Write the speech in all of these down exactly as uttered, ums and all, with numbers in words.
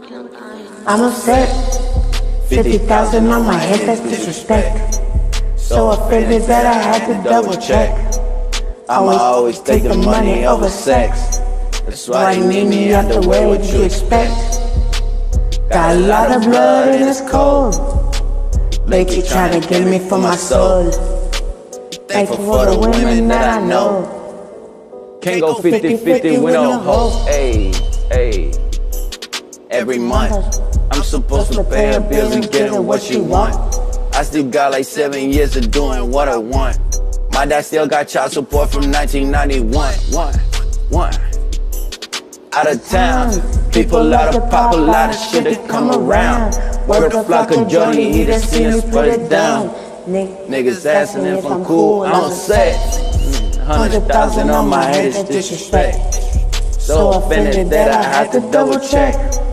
I'm upset. fifty thousand on my head, that's disrespect. So offended that I had to double check. I'ma always take the money over sex. That's why you need me out the way, what you expect. Got a lot of blood and it's cold. They keep trying to get me for my soul. Thankful for the women that I know. Can't go fifty fifty with no hope. Ayy, ayy. Every month, I'm supposed to pay her bills and get her what she want. I still got like seven years of doing what I want. My dad still got child support from nineteen ninety-one. One, one. Out of town, people out of pop, a lot of shit that come around. Word the flock of Johnny, he done seen us put it down. Niggas asking if I'm cool, I don't say it. Hundred thousand on my head is disrespect. So offended that I had to double check.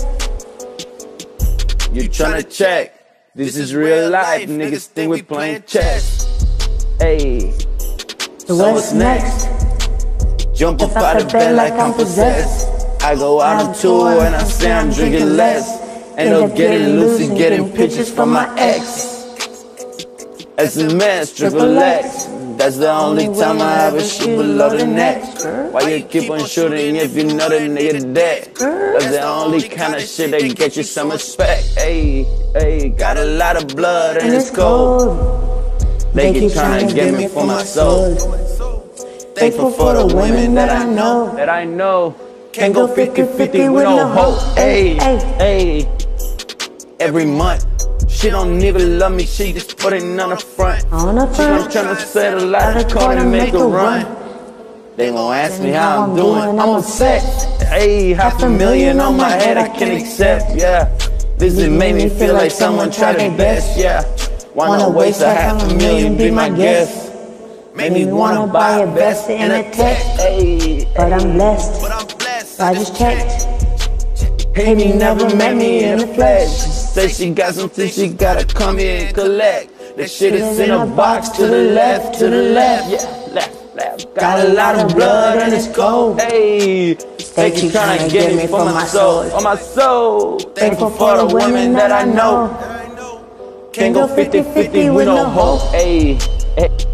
You tryna check? This is real life, niggas think we playing chess. Ayy, So what's next? jump up out of bed like I'm possessed. I go out on tour and I say I'm drinking less. End up getting loose and getting pictures from my ex. S M S, triple X. That's the only time I ever shoot below the neck. Why you keep on shooting if you know the nigga dead? That's the only kind of shit that get you some respect. Ayy, ayy, got a lot of blood and it's cold. They keep trying to get me for my soul. Thankful for the women that I know. That I know. Can't go fifty fifty with no hope. Ayy, ayy. Every month. She don't even love me, she just put it on the front. On the She front. gon' tryna settle out the car and make a run. They gon' ask me how I'm doing, I'm upset. Ayy, half a million on my head I can't accept, yeah. This just made me feel like someone tried their best, yeah. Wanna waste a half a million, be my guest. Made me wanna buy a vest and a tech, ayy. But I'm blessed. I just checked. Amy never met me in the flesh. Said she got something she gotta come here and collect. The shit is in a box to the left, to the left, yeah, left, left. Got a lot of blood and it's cold. Ayy, they keep trying to get me for my soul, for my soul. Thankful for the women that I know. Can't go fifty fifty with no hope. Ayy.